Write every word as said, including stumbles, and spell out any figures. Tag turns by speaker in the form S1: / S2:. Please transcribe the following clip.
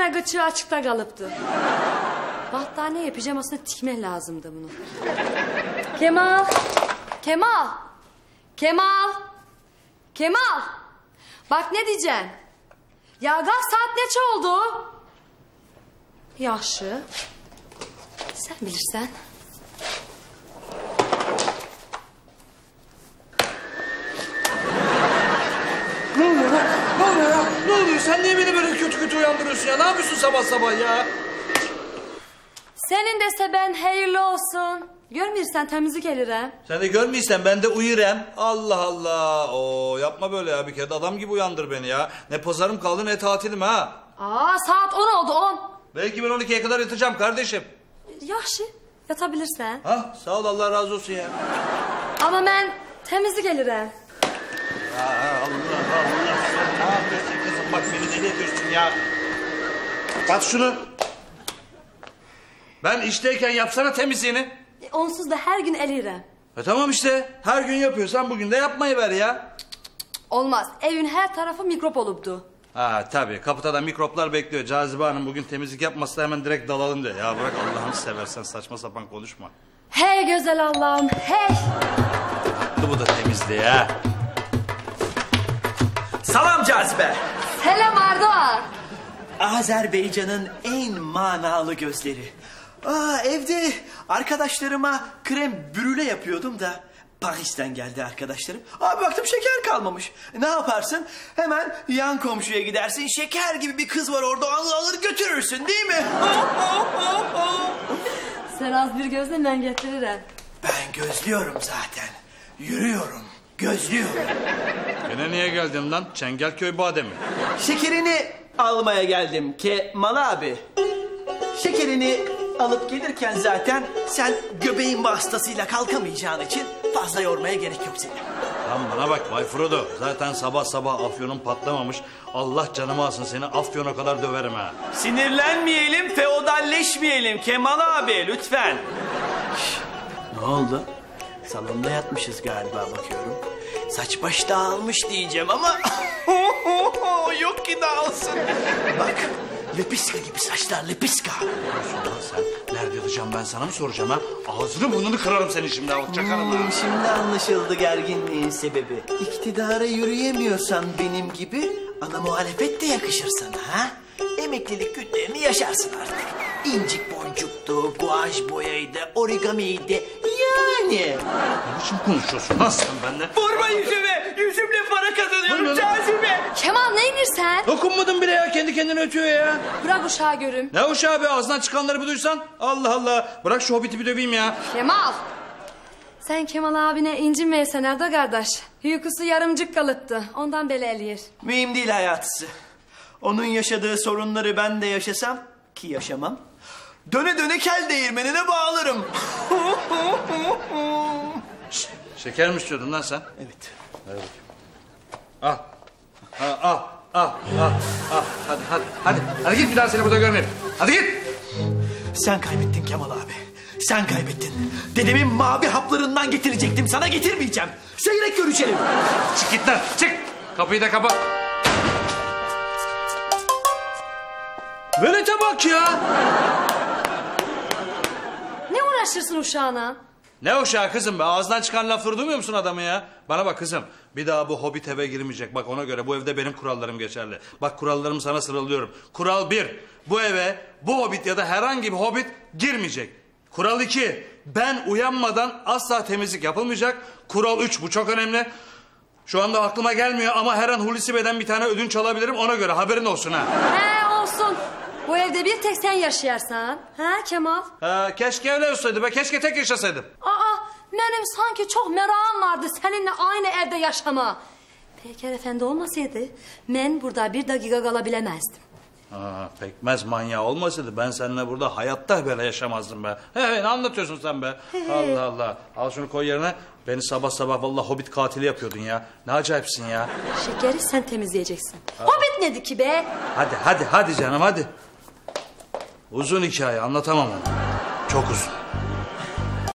S1: gene gıçığı açıkta kalıptı. Battaniye pijamasına tikmek lazımdı bunu. Kemal. Kemal. Kemal. Kemal. Bak ne diyeceğim. Ya gaz saat neçe oldu? Yaxşı. Sen bilirsen.
S2: Ne oluyor lan? Ne oluyor ya? Ne oluyor? Sen niye beni böyle kötü kötü uyandırıyorsun ya? Ne yapıyorsun sabah sabah ya?
S1: Senin de seben hayırlı olsun. Görmüyorsan temizlik elirem.
S2: Sen de görmüyorsan ben de uyurem. Allah Allah. Oo, yapma böyle ya, bir kere de adam gibi uyandır beni ya. Ne pazarım kaldı ne tatilim ha.
S1: Aa, saat on oldu on.
S2: Belki ben on ikiye kadar yatacağım kardeşim.
S1: Yaxşı, yatabilirsen.
S2: Ha, sağ ol, Allah razı olsun ya.
S1: Ama ben temizlik elirem.
S2: Ya Allah Allah, sen ne yapıyorsun kızım? Bak beni deli ediyorsun ya. Bak şunu. Ben işteyken yapsana temizliğini.
S1: E, onsuz da her gün elirem.
S2: E tamam işte, her gün yapıyorsan bugün de yapmayı ver ya.
S1: Olmaz, evin her tarafı mikrop olupdu.
S2: Ha tabii, kapıda da mikroplar bekliyor. Cazibe Hanım bugün temizlik yapmasa hemen direkt dalalım diyor. Ya bırak Allah'ını seversen, saçma sapan konuşma.
S1: Hey güzel Allah'ım, hey.
S2: Dur bu da temizliği ha.
S3: Salam Cazibe.
S1: Selam Arda.
S3: Azerbaycan'ın en manalı gözleri. Aa, evde arkadaşlarıma krem brûle yapıyordum da Paris'ten geldi arkadaşlarım. Abi baktım şeker kalmamış. Ne yaparsın? Hemen yan komşuya gidersin. Şeker gibi bir kız var orada, alır alır götürürsün değil mi?
S1: Sen az bir gözle ben getiririm.
S3: Ben gözlüyorum zaten. Yürüyorum, gözlüyorum.
S2: Gene niye geldin lan? Çengelköy bademi.
S3: Şekerini almaya geldim Kemal abi. Şekerini alıp gelirken zaten sen göbeğin vasıtasıyla kalkamayacağın için fazla yormaya gerek yok seni.
S2: Lan bana bak Bay Frodo. Zaten sabah sabah afyonun patlamamış. Allah canımı alsın, seni afyona kadar döverim ha.
S3: Sinirlenmeyelim, feodalleşmeyelim Kemal abi lütfen. Şş, ne oldu? Salonda yatmışız galiba bakıyorum. Saç baş dağılmış diyeceğim ama yok ki dağılsın. Bak, lepiska gibi saçlar, lepiska.
S2: Lan sen nerede yatacağım, ben sana mı soracağım ha? Ağzını burnunu kırarım seni şimdi ha. Çakarım ha.
S3: Hmm, şimdi anlaşıldı gerginliğin sebebi. İktidara yürüyemiyorsan benim gibi ana muhalefet de yakışır sana ha? Emeklilik günlerini yaşarsın artık. İncik boncuktu, guaj boyaydı, origamiydi. Yani.
S2: Ne biçim konuşuyorsun lan sen benimle?
S3: Vurma yüzüme. Yüzümle para kazanıyorum Cazibe.
S1: Kemal neyinir sen?
S2: Dokunmadın bile ya, kendi kendine ötüyor ya.
S1: Bırak uşağı görüm.
S2: Ne uşağı be, ağzından çıkanları bir duysan. Allah Allah, bırak şu hobiti bir döveyim ya.
S1: Kemal. Sen Kemal abine incinmeyesen Arda kardeş. Uykusu yarımcık kalıptı. Ondan beli eliyir.
S3: Mühim değil hayatısı. Onun yaşadığı sorunları ben de yaşasam ki yaşamam. Döne döne kel değirmenine bağlarım.
S2: Şişt, şeker mi istiyordun lan sen?
S3: Evet.
S2: Ver bakayım. Al. Ha, al. Al. Al. Al. Hadi hadi hadi. Hadi git, bir daha seni burada görmeyeyim. Hadi git.
S3: Sen kaybettin Kemal abi. Sen kaybettin. Dedemin mavi haplarından getirecektim. Sana getirmeyeceğim. Seyrek görüşelim.
S2: Çık git lan. Çık. Kapıyı da kapa. Velete bak ya.
S1: Ne uğraşırsın uşağına?
S2: Ne uşağı kızım be? Ağzından çıkan lafları duymuyor musun adamı ya? Bana bak kızım. Bir daha bu hobbit eve girmeyecek. Bak ona göre, bu evde benim kurallarım geçerli. Bak kurallarımı sana sıralıyorum. Kural bir. Bu eve bu hobbit ya da herhangi bir hobbit girmeyecek. Kural iki. Ben uyanmadan asla temizlik yapılmayacak. Kural üç. Bu çok önemli. Şu anda aklıma gelmiyor ama her an Hulusi Bey'den bir tane ödünç alabilirim. Ona göre haberin olsun ha.
S1: He olsun. Bu evde bir tek sen yaşayarsan. Ha Kemal?
S2: Ha, keşke öyle olsaydı be. Keşke tek yaşasaydım.
S1: Aa, benim sanki çok merakım vardı seninle aynı evde yaşama. Peyker Efendi olmasaydı ben burada bir dakika kalabilemezdim.
S2: Ha, pekmez manyağı olmasaydı ben seninle burada hayatta böyle yaşamazdım be. He, ne anlatıyorsun sen be? Allah Allah. Al şunu koy yerine. Beni sabah sabah vallahi hobbit katili yapıyordun ya. Ne acayipsin ya.
S1: Şekeri sen temizleyeceksin. Hobbit nedir ki be?
S2: Hadi hadi hadi canım hadi. Uzun hikaye, anlatamam onu. Çok uzun.